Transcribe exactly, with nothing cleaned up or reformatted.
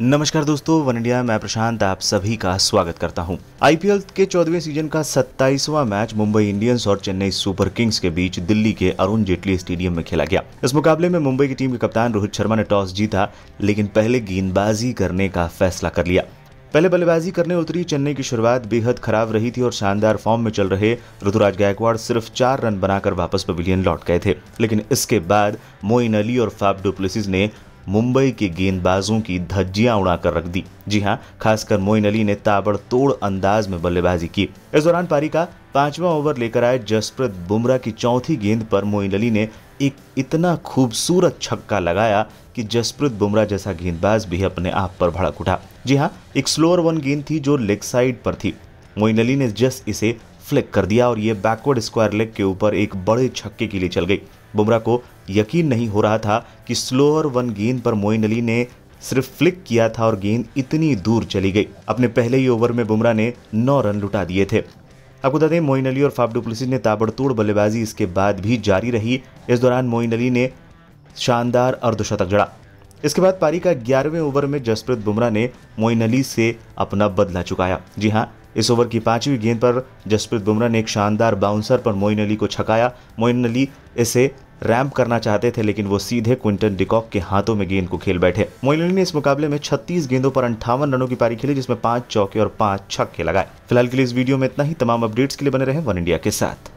नमस्कार दोस्तों, one India मैं प्रशांत आप सभी का स्वागत करता हूं। आईपीएल के चौदहवें सीजन का सत्ताईसवां मैच मुंबई इंडियंस और चेन्नई सुपर किंग्स के बीच दिल्ली के अरुण जेटली स्टेडियम में खेला गया। इस मुकाबले में मुंबई की टीम के कप्तान रोहित शर्मा ने टॉस जीता, लेकिन पहले गेंदबाजी करने का फैसला कर लिया। पहले बल्लेबाजी करने उतरी चेन्नई की शुरुआत बेहद खराब रही थी और शानदार फॉर्म में चल रहे ऋतुराज गायकवाड़ सिर्फ चार रन बनाकर वापस पवेलियन लौट गए थे। लेकिन इसके बाद मोइन अली और फाफ डु प्लेसिस ने मुंबई के गेंदबाजों की धज्जियां उड़ाकर रख दी। जी हां, खासकर मोइन अली ने ताबड़तोड़ अंदाज में बल्लेबाजी की। इस दौरान पारी का पांचवां ओवर लेकर आए जसप्रीत बुमराह की चौथी गेंद पर मोइन अली ने एक इतना खूबसूरत छक्का लगाया कि जसप्रीत बुमराह जैसा गेंदबाज भी अपने आप पर भड़क उठा। जी हां, एक स्लोअर वन गेंद थी जो लेग साइड पर थी। मोइन अली ने जस्ट इसे फ्लिक कर दिया और ये बैकवर्ड स्क्वायर लेग के ऊपर एक बड़े छक्के के लिए चल गई। बुमराह को यकीन नहीं हो रहा था कि स्लोअर वन गेंद पर मोइन अली ने सिर्फ फ्लिक किया था और गेंद इतनी दूर चली गई। अपने पहले ही ओवर में बुमराह ने नौ रन लुटा दिए थे। आपको बता दें, मोइन अली और फाफ डु प्लेसिस ने ताबड़तोड़ बल्लेबाजी इसके बाद भी जारी रही। इस दौरान मोइन अली ने शानदार अर्धशतक जड़ा। इसके बाद पारी का ग्यारहवें ओवर में जसप्रीत बुमराह ने मोइन अली से अपना बदला चुकाया। जी हां, इस ओवर की पांचवी गेंद पर जसप्रीत बुमराह ने एक शानदार बाउंसर पर मोइन अली को छकाया। मोइन अली इसे रैंप करना चाहते थे, लेकिन वो सीधे क्विंटन डिकॉक के हाथों में गेंद को खेल बैठे। मोइन अली ने इस मुकाबले में छत्तीस गेंदों पर अंठावन रनों की पारी खेली, जिसमें पांच चौके और पांच छक्के लगाए। फिलहाल के लिए इस वीडियो में इतना ही। तमाम अपडेट्स के लिए बने रहे वन इंडिया के साथ।